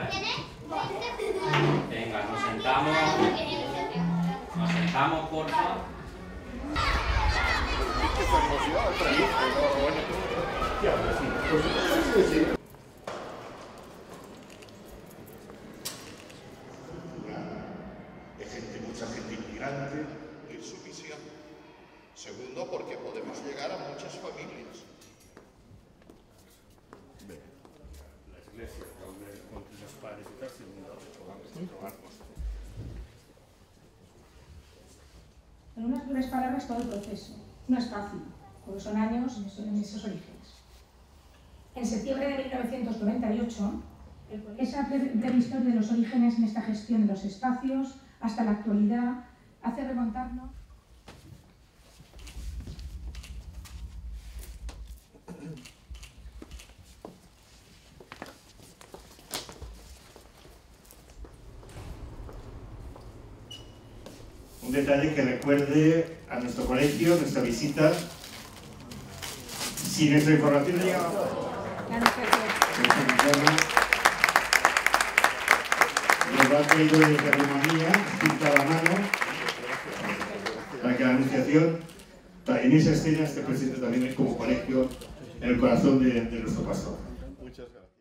Venga, nos sentamos, porfa. Mucha gente inmigrante en su misión. Segundo, porque podemos llegar a muchas familias. La iglesia, donde con los padres y tal, en unas breves palabras todo el proceso. No es fácil, porque son años en esos orígenes. En septiembre de 1998, esa breve historia de los orígenes en esta gestión de los espacios hasta la actualidad hace remontarnos. un detalle que recuerde a nuestro colegio, nuestra visita. Si nuestra información llega nos va traído desde Rumanía, pinta a la mano, para que la anunciación, en esa escena, esté presente también como colegio en el corazón de nuestro pastor. Muchas gracias.